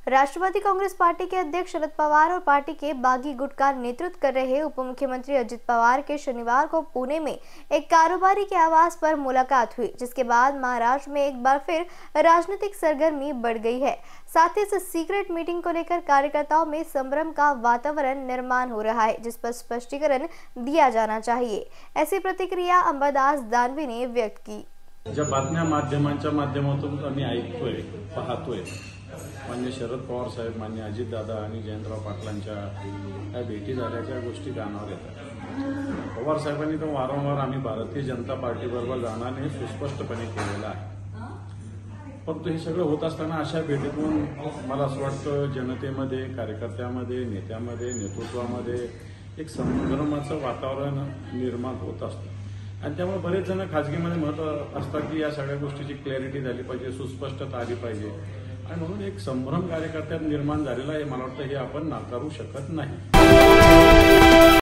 Rashtrawadi Congress party के अध्यक्ष शरद पवार और party के बागी गुट का नेतृत्व कर रहे उप मुख्यमंत्री अजित पवार के शनिवार को पुणे में एक कारोबारी के आवास पर मुलाकात हुई, जिसके बाद महाराष्ट्र में एक बार फिर राजनीतिक सरगर्मी बढ़ गई है। साथ ही इस सीक्रेट मीटिंग को लेकर कार्यकर्ताओं में संभ्रम का वातावरण निर्माण हो रहा है, जिस पर स्पष्टीकरण दिया जाना चाहिए। ऐसी प्रतिक्रिया अंबादास दानवे ने व्यक्त की। ज्या बातम्या माध्यमांच्या माध्यमातून आम्ही ऐकतोय, पाहतोय, मान्य शरद पवार साहेब, मान्य अजितदादा आणि जयंतराव पाटलांच्या या भेटी झाल्याच्या गोष्टी कानावर येतात। पवार साहेबांनी तर वारंवार आम्ही भारतीय जनता पार्टीबरोबर जाण्याने सुस्पष्टपणे केलेलं आहे। परंतु हे सगळं होत असताना अशा भेटीतून मला असं वाटतं जनतेमध्ये, कार्यकर्त्यामध्ये, नेत्यामध्ये, नेतृत्वामध्ये एक संभ्रमाचं वातावरण निर्माण होत असतं आणि त्यामुळे बरेच जण खाजगीमध्ये म्हणत असतात की या सगळ्या गोष्टीची क्लॅरिटी झाली पाहिजे, सुस्पष्टता आली पाहिजे आणि म्हणून एक संभ्रम कार्यकर्त्यात निर्माण झालेला आहे। मला वाटतं हे आपण नाकारू शकत नाही।